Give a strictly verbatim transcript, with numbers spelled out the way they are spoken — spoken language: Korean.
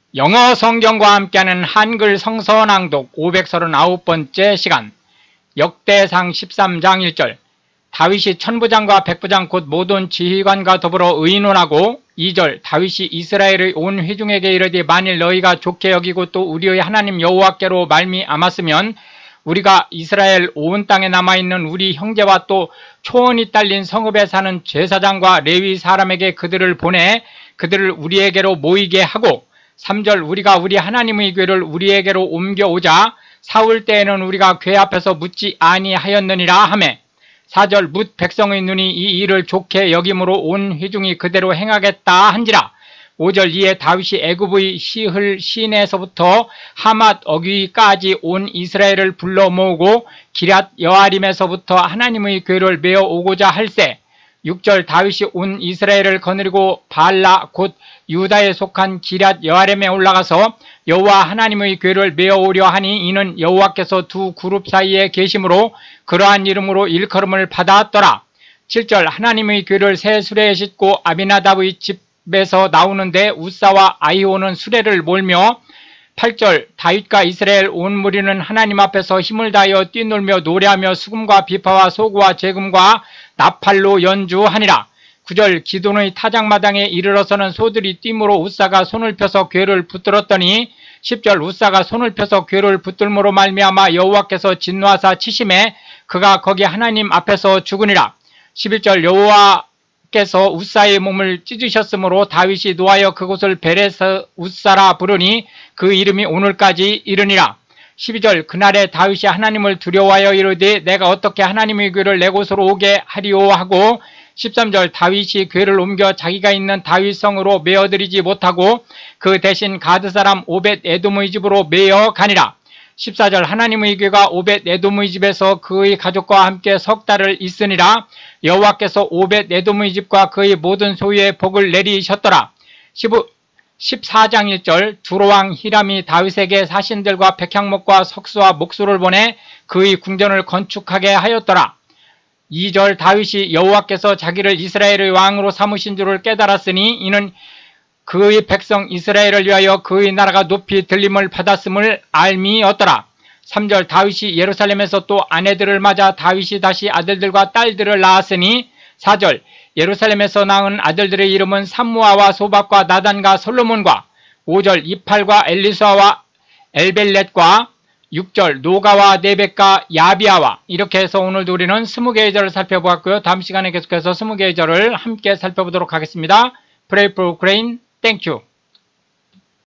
영어 성경과 함께하는 한글 성서 낭독 오백삼십구 번째 시간. 역대상 십삼 장 일 절. 다윗이 천부장과 백부장 곧 모든 지휘관과 더불어 의논하고 이 절. 다윗이 이스라엘의 온 회중에게 이르되 만일 너희가 좋게 여기고 또 우리의 하나님 여호와께로 말미암았으면 우리가 이스라엘 온 땅에 남아있는 우리 형제와 또 초원이 딸린 성읍에 사는 제사장과 레위 사람에게 그들을 보내 그들을 우리에게로 모이게 하고 삼 절. 우리가 우리 하나님의 궤를 우리에게로 옮겨오자 사울 때에는 우리가 궤 앞에서 묻지 아니하였느니라 하매 사 절. 뭇 백성의 눈이 이 일을 좋게 여김으로 온 회중이 그대로 행하겠다 한지라. 오 절. 이에 다윗이 애굽의 시흘 시내에서부터 하맛 어귀까지 온 이스라엘을 불러 모으고 기럇 여아림에서부터 하나님의 궤를 메어 오고자 할세. 육 절. 다윗이 온 이스라엘을 거느리고 발라 곧 유다에 속한 기럇 여아림에 올라가서 여호와 하나님의 궤를 메어 오려 하니 이는 여호와께서 두 그룹 사이에 계심으로 그러한 이름으로 일컬음을 받았더라. 칠 절. 하나님의 궤를 새 수레에 싣고 아비나답의 집에서 나오는데 우사와 아히오는 수레를 몰며 팔 절. 다윗과 이스라엘 온 무리는 하나님 앞에서 힘을 다하여 뛰놀며 노래하며 수금과 비파와 소구와 재금과 나팔로 연주하니라. 구 절. 기돈의 타작마당에 이르러서는 소들이 뛰므로 우사가 손을 펴서 궤를 붙들었더니 십 절. 우사가 손을 펴서 궤를 붙들므로 말미암아 여호와께서 진노하사 치심에 그가 거기 하나님 앞에서 죽으니라. 십일 절. 여호와께서 우사의 몸을 찢으셨으므로 다윗이 노하여 그곳을 베레스 우사라 부르니 그 이름이 오늘까지 이르니라. 십이 절. 그날에 다윗이 하나님을 두려워하여 이르되 내가 어떻게 하나님의 궤를 내 곳으로 오게 하리오 하고 십삼 절. 다윗이 궤를 옮겨 자기가 있는 다윗성으로 메어들이지 못하고 그 대신 가드 사람 오벳 에돔의 집으로 메어 가니라. 십사 절. 하나님의 궤가 오벳 에돔의 집에서 그의 가족과 함께 석 달을 있으니라. 여호와께서 오벳 에돔의 집과 그의 모든 소유에 복을 내리셨더라. 십사 장 일 절. 두로왕 히람이 다윗에게 사신들과 백향목과 석수와 목수를 보내 그의 궁전을 건축하게 하였더라. 이 절. 다윗이 여호와께서 자기를 이스라엘의 왕으로 삼으신 줄을 깨달았으니 이는 그의 백성 이스라엘을 위하여 그의 나라가 높이 들림을 받았음을 알미였더라. 삼 절. 다윗이 예루살렘에서 또 아내들을 맞아 다윗이 다시 아들들과 딸들을 낳았으니 사 절. 예루살렘에서 낳은 아들들의 이름은 삼무아와 소박과 나단과 솔로몬과 오 절. 이팔과 엘리수아와 엘벨렛과 육 절. 노가와 네벡과 야비아와. 이렇게 해서 오늘도 우리는 스무 개의 절을 살펴보았고요. 다음 시간에 계속해서 스무 개의 절을 함께 살펴보도록 하겠습니다. Pray for Ukraine. Thank you.